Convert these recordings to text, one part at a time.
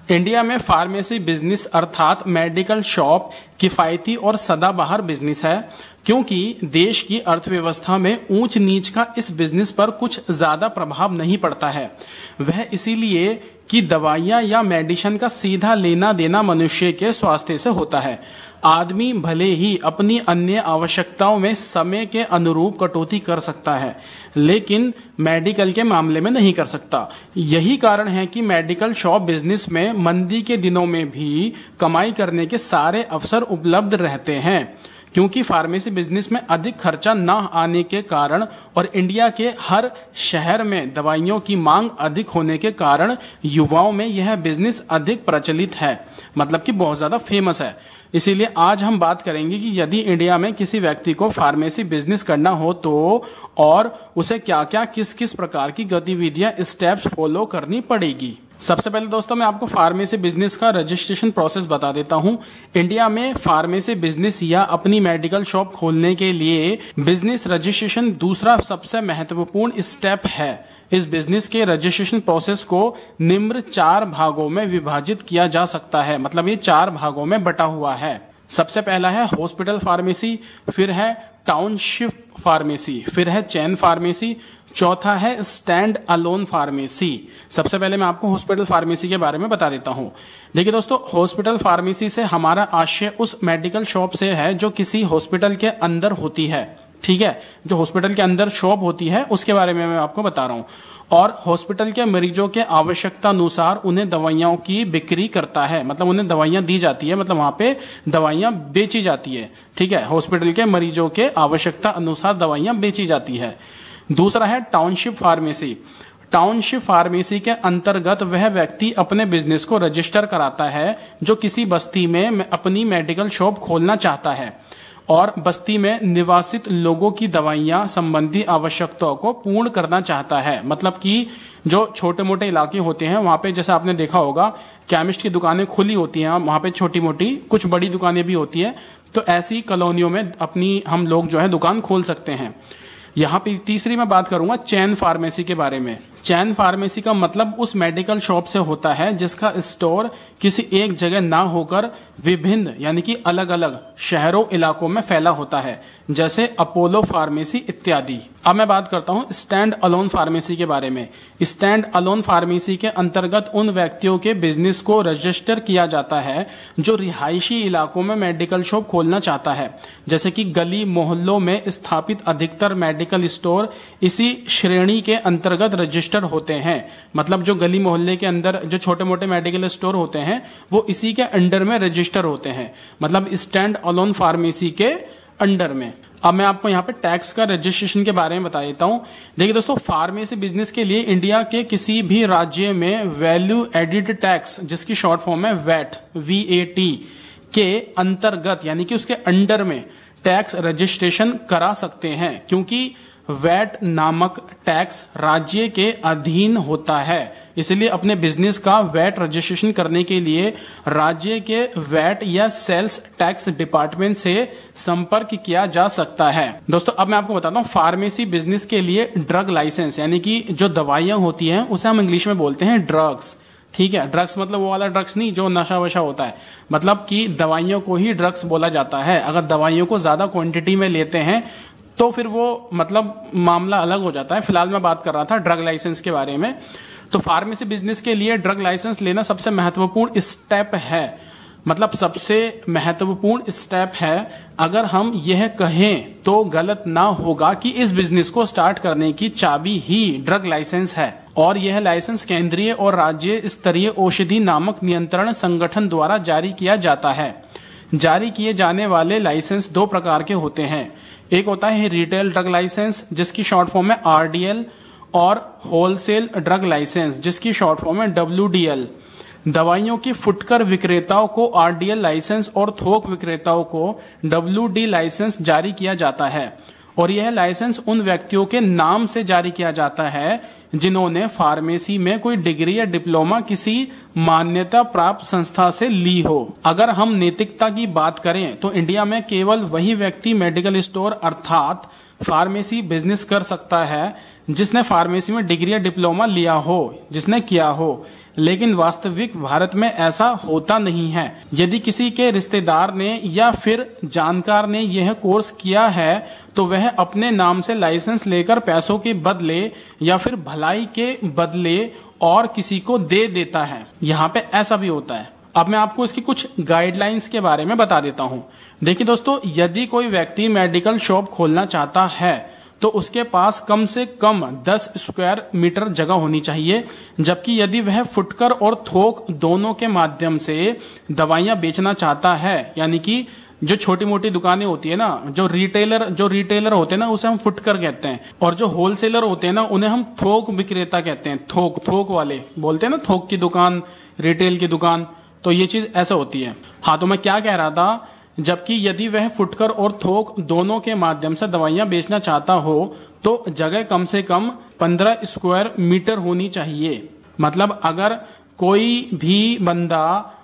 India में pharmacy business अर्थात medical shop किफायती और सदाबहार बिजनेस है, क्योंकि देश की अर्थव्यवस्था में ऊंच नीच का इस बिजनेस पर कुछ ज्यादा प्रभाव नहीं पड़ता है। वह इसीलिए कि दवाइयां या मेडिसिन का सीधा लेना देना मनुष्य के स्वास्थ्य से होता है। आदमी भले ही अपनी अन्य आवश्यकताओं में समय के अनुरूप कटौती कर सकता है, लेकिन मेडिकल के मामले में नहीं कर सकता। यही कारण है कि मेडिकल शॉप बिजनेस में मंदी के दिनों में भी कमाई करने के सारे अवसर उपलब्ध रहते हैं, क्योंकि फार्मेसी बिजनेस में अधिक खर्चा न आने के कारण और इंडिया के हर शहर में दवाइयों की मांग अधिक होने के कारण युवाओं में यह बिजनेस अधिक प्रचलित है, मतलब कि बहुत ज़्यादा फेमस है। इसीलिए आज हम बात करेंगे कि यदि इंडिया में किसी व्यक्ति को फार्मेसी बिजनेस करना हो तो और उसे क्या क्या किस किस प्रकार की गतिविधियां स्टेप्स फॉलो करनी पड़ेगी। सबसे पहले दोस्तों मैं आपको फार्मेसी बिजनेस का रजिस्ट्रेशन प्रोसेस बता देता हूं। इंडिया में फार्मेसी बिजनेस या अपनी मेडिकल शॉप खोलने के लिए बिजनेस रजिस्ट्रेशन दूसरा सबसे महत्वपूर्ण स्टेप है। इस बिजनेस के रजिस्ट्रेशन प्रोसेस को निम्न 4 भागों में विभाजित किया जा सकता है, मतलब ये 4 भागों में बटा हुआ है। सबसे पहला है हॉस्पिटल फार्मेसी, फिर है टाउनशिप फार्मेसी, फिर है चेन फार्मेसी, चौथा है स्टैंड अलोन फार्मेसी। सबसे पहले मैं आपको हॉस्पिटल फार्मेसी के बारे में बता देता हूं। देखिए दोस्तों, हॉस्पिटल फार्मेसी से हमारा आशय उस मेडिकल शॉप से है जो किसी हॉस्पिटल के अंदर होती है। ठीक है, जो हॉस्पिटल के अंदर शॉप होती है उसके बारे में मैं आपको बता रहा हूं, और हॉस्पिटल के मरीजों के आवश्यकता अनुसार उन्हें दवाइयों की बिक्री करता है, मतलब उन्हें दवाइयां दी जाती है, मतलब वहां पे दवाइयां बेची जाती है। ठीक है, हॉस्पिटल के मरीजों के आवश्यकता अनुसार दवाइयां बेची जाती है। दूसरा है टाउनशिप फार्मेसी। टाउनशिप फार्मेसी के अंतर्गत वह व्यक्ति अपने बिजनेस को रजिस्टर कराता है जो किसी बस्ती में अपनी मेडिकल शॉप खोलना चाहता है और बस्ती में निवासित लोगों की दवाइयां संबंधी आवश्यकताओं को पूर्ण करना चाहता है। मतलब कि जो छोटे मोटे इलाके होते हैं वहां पे, जैसे आपने देखा होगा केमिस्ट की दुकानें खुली होती हैं, वहां पे छोटी मोटी कुछ बड़ी दुकानें भी होती है, तो ऐसी कॉलोनियों में अपनी हम लोग जो है दुकान खोल सकते हैं। यहाँ पे तीसरी मैं बात करूंगा चैन फार्मेसी के बारे में। चैन फार्मेसी का मतलब उस मेडिकल शॉप से होता है जिसका स्टोर किसी एक जगह ना होकर विभिन्न यानी कि अलग अलग शहरों इलाकों में फैला होता है, जैसे अपोलो फार्मेसी इत्यादि। अब मैं बात करता हूं स्टैंड अलोन फार्मेसी के बारे में। स्टैंड अलोन फार्मेसी के अंतर्गत उन व्यक्तियों के बिजनेस को रजिस्टर किया जाता है जो रिहायशी इलाकों में मेडिकल शॉप खोलना चाहता है, जैसे कि गली मोहल्लों में स्थापित अधिकतर मेडिकल स्टोर इसी श्रेणी के अंतर्गत रजिस्टर होते हैं। मतलब जो गली मोहल्ले के अंदर जो छोटे मोटे मेडिकल स्टोर होते हैं वो इसी के अंडर में रजिस्टर होते हैं, मतलब स्टैंड अलोन फार्मेसी के अंडर में। अब मैं आपको यहाँ पे टैक्स का रजिस्ट्रेशन के बारे में बता देता हूँ। देखिए दोस्तों, फार्मेसी बिजनेस के लिए इंडिया के किसी भी राज्य में वैल्यू एडिड टैक्स, जिसकी शॉर्ट फॉर्म है वैट, VAT के अंतर्गत यानी कि उसके अंडर में टैक्स रजिस्ट्रेशन करा सकते हैं, क्योंकि वैट नामक टैक्स राज्य के अधीन होता है। इसलिए अपने बिजनेस का वैट रजिस्ट्रेशन करने के लिए राज्य के वैट या सेल्स टैक्स डिपार्टमेंट से संपर्क किया जा सकता है। दोस्तों अब मैं आपको बताता हूँ फार्मेसी बिजनेस के लिए ड्रग लाइसेंस, यानी कि जो दवाइयां होती हैं उसे हम इंग्लिश में बोलते हैं ड्रग्स। ठीक है, ड्रग्स मतलब वो वाला ड्रग्स नहीं जो नशा वशा होता है, मतलब कि दवाइयों को ही ड्रग्स बोला जाता है। अगर दवाइयों को ज्यादा क्वांटिटी में लेते हैं तो फिर वो मतलब मामला अलग हो जाता है। फिलहाल मैं बात कर रहा था ड्रग लाइसेंस के बारे में। तो फार्मेसी बिजनेस के लिए ड्रग लाइसेंस लेना सबसे महत्वपूर्ण स्टेप है, मतलब सबसे महत्वपूर्ण स्टेप है। अगर हम यह कहें तो गलत ना होगा कि इस बिजनेस को स्टार्ट करने की चाबी ही ड्रग लाइसेंस है, और यह लाइसेंस केंद्रीय और राज्य स्तरीय औषधि नामक नियंत्रण संगठन द्वारा जारी किया जाता है। जारी किए जाने वाले लाइसेंस 2 प्रकार के होते हैं। एक होता है रिटेल ड्रग लाइसेंस, जिसकी शॉर्ट फॉर्म है RDL, और होलसेल ड्रग लाइसेंस, जिसकी शॉर्ट फॉर्म है WDL। दवाइयों की फुटकर विक्रेताओं को RDL लाइसेंस और थोक विक्रेताओं को WD लाइसेंस जारी किया जाता है, और यह लाइसेंस उन व्यक्तियों के नाम से जारी किया जाता है जिन्होंने फार्मेसी में कोई डिग्री या डिप्लोमा किसी मान्यता प्राप्त संस्था से ली हो। अगर हम नैतिकता की बात करें तो इंडिया में केवल वही व्यक्ति मेडिकल स्टोर अर्थात फार्मेसी बिजनेस कर सकता है जिसने फार्मेसी में डिग्री या डिप्लोमा लिया हो, जिसने किया हो। लेकिन वास्तविक भारत में ऐसा होता नहीं है। यदि किसी के रिश्तेदार ने या फिर जानकार ने यह कोर्स किया है तो वह अपने नाम से लाइसेंस लेकर पैसों के बदले या फिर भलाई के बदले और किसी को दे देता है। यहाँ पे ऐसा भी होता है। अब मैं आपको इसकी कुछ गाइडलाइंस के बारे में बता देता हूँ। देखिए दोस्तों, यदि कोई व्यक्ति मेडिकल शॉप खोलना चाहता है तो उसके पास कम से कम 10 स्क्वायर मीटर जगह होनी चाहिए, जबकि यदि वह फुटकर और थोक दोनों के माध्यम से दवाइयां बेचना चाहता है, यानी कि जो छोटी मोटी दुकानें होती है ना, जो रिटेलर होते हैं ना, उसे हम फुटकर कहते हैं, और जो होलसेलर होते हैं ना, उन्हें हम थोक विक्रेता कहते हैं। थोक वाले बोलते हैं ना, थोक की दुकान, रिटेल की दुकान। तो ये चीज ऐसा होती है। हाँ, तो मैं क्या कह रहा था, जबकि यदि वह फुटकर और थोक दोनों के माध्यम से दवाइयां बेचना चाहता हो तो जगह कम से कम 15 स्क्वायर मीटर होनी चाहिए। मतलब अगर कोई भी बंदा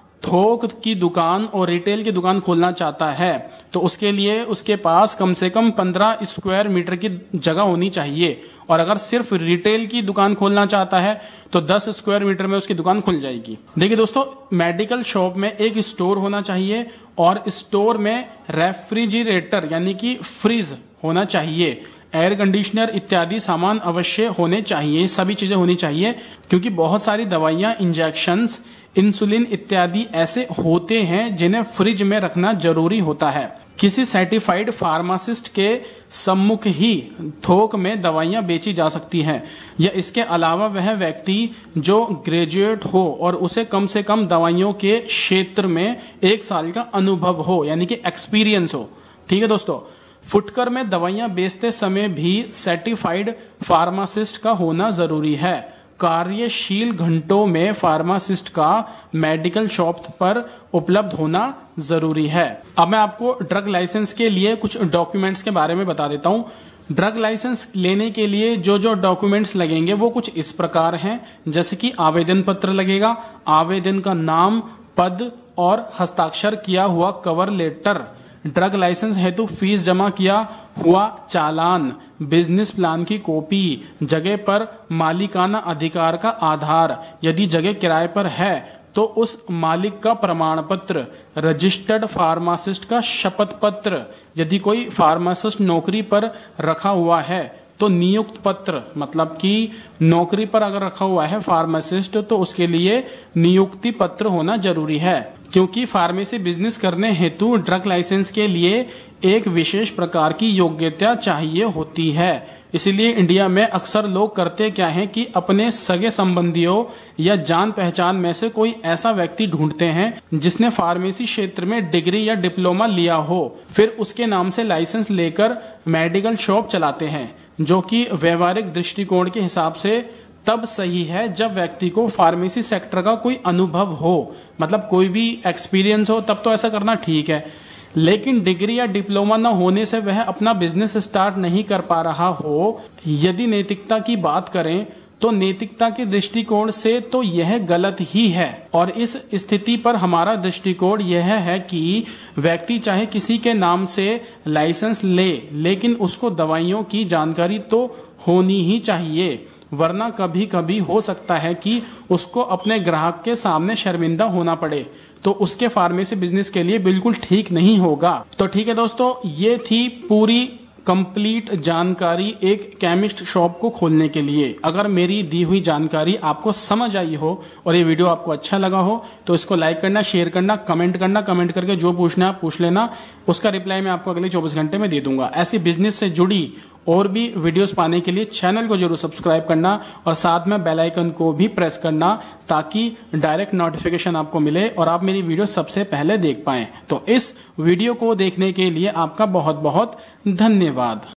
थोक की दुकान और रिटेल की दुकान खोलना चाहता है तो उसके लिए उसके पास कम से कम 15 स्क्वायर मीटर की जगह होनी चाहिए, और अगर सिर्फ रिटेल की दुकान खोलना चाहता है तो 10 स्क्वायर मीटर में उसकी दुकान खुल जाएगी। देखिए दोस्तों, मेडिकल शॉप में एक स्टोर होना चाहिए और स्टोर में रेफ्रिजरेटर यानी कि फ्रिज होना चाहिए, एयर कंडीशनर इत्यादि सामान अवश्य होने चाहिए। सभी चीजें होनी चाहिए, क्योंकि बहुत सारी दवाइयां, इंजेक्शंस, इंसुलिन इत्यादि ऐसे होते हैं जिन्हें फ्रिज में रखना जरूरी होता है। किसी सर्टिफाइड फार्मासिस्ट के सम्मुख ही थोक में दवाइयां बेची जा सकती हैं, या इसके अलावा वह व्यक्ति जो ग्रेजुएट हो और उसे कम से कम दवाइयों के क्षेत्र में 1 साल का अनुभव हो, यानी कि एक्सपीरियंस हो। ठीक है दोस्तों, फुटकर में दवाइयां बेचते समय भी सर्टिफाइड फार्मासिस्ट का होना जरूरी है। कार्यशील घंटों में फार्मासिस्ट का मेडिकल शॉप पर उपलब्ध होना जरूरी है। अब मैं आपको ड्रग लाइसेंस के लिए कुछ डॉक्यूमेंट्स के बारे में बता देता हूं। ड्रग लाइसेंस लेने के लिए जो डॉक्यूमेंट्स लगेंगे वो कुछ इस प्रकार हैं, जैसे कि आवेदन पत्र लगेगा, आवेदन का नाम, पद और हस्ताक्षर किया हुआ कवर लेटर, ड्रग लाइसेंस हेतु फीस जमा किया हुआ चालान, बिजनेस प्लान की कॉपी, जगह पर मालिकाना अधिकार का आधार, यदि जगह किराए पर है तो उस मालिक का प्रमाण पत्र, रजिस्टर्ड फार्मासिस्ट का शपथ पत्र, यदि कोई फार्मासिस्ट नौकरी पर रखा हुआ है तो नियुक्त पत्र, मतलब कि नौकरी पर अगर रखा हुआ है फार्मासिस्ट तो उसके लिए नियुक्ति पत्र होना जरूरी है, क्योंकि फार्मेसी बिजनेस करने हेतु ड्रग लाइसेंस के लिए एक विशेष प्रकार की योग्यता चाहिए होती है। इसीलिए इंडिया में अक्सर लोग करते क्या हैं कि अपने सगे संबंधियों या जान पहचान में से कोई ऐसा व्यक्ति ढूंढते हैं जिसने फार्मेसी क्षेत्र में डिग्री या डिप्लोमा लिया हो, फिर उसके नाम से लाइसेंस लेकर मेडिकल शॉप चलाते हैं, जो कि व्यवहारिक दृष्टिकोण के हिसाब से तब सही है जब व्यक्ति को फार्मेसी सेक्टर का कोई अनुभव हो, मतलब कोई भी एक्सपीरियंस हो, तब तो ऐसा करना ठीक है। लेकिन डिग्री या डिप्लोमा न होने से वह अपना बिजनेस स्टार्ट नहीं कर पा रहा हो। यदि नैतिकता की बात करें तो नैतिकता के दृष्टिकोण से तो यह गलत ही है, और इस स्थिति पर हमारा दृष्टिकोण यह है कि व्यक्ति चाहे किसी के नाम से लाइसेंस ले, लेकिन उसको दवाइयों की जानकारी तो होनी ही चाहिए, वरना कभी कभी हो सकता है कि उसको अपने ग्राहक के सामने शर्मिंदा होना पड़े, तो उसके फार्मेसी बिजनेस के लिए बिल्कुल ठीक नहीं होगा। तो ठीक है दोस्तों, ये थी पूरी कंप्लीट जानकारी एक केमिस्ट शॉप को खोलने के लिए। अगर मेरी दी हुई जानकारी आपको समझ आई हो और ये वीडियो आपको अच्छा लगा हो तो इसको लाइक करना, शेयर करना, कमेंट करना। कमेंट करके जो पूछना है पूछ लेना, उसका रिप्लाई मैं आपको अगले 24 घंटे में दे दूंगा। ऐसी बिजनेस से जुड़ी और भी वीडियोस पाने के लिए चैनल को जरूर सब्सक्राइब करना और साथ में बेल आइकन को भी प्रेस करना, ताकि डायरेक्ट नोटिफिकेशन आपको मिले और आप मेरी वीडियो सबसे पहले देख पाएं। तो इस वीडियो को देखने के लिए आपका बहुत बहुत धन्यवाद।